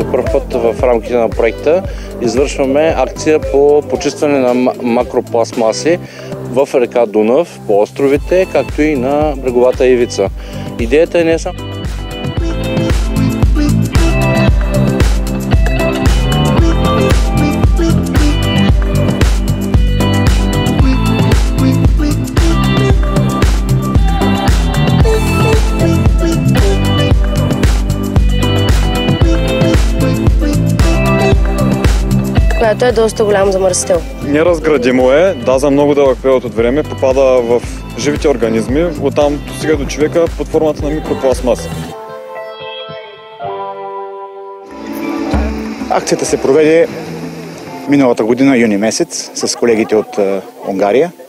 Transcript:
за първ път в рамките на проекта извършваме акция по почистване на макропластмаси в река Дунав, по островите, както и на бреговата ивица. Идеята е не само която е доста голям замърсител. Неразградимо е, да, за много дълъг период от време попада в живите организми, оттам достига до човека под формата на микропластмаса. Акцията се проведе миналата година, юни месец, с колегите от Унгария.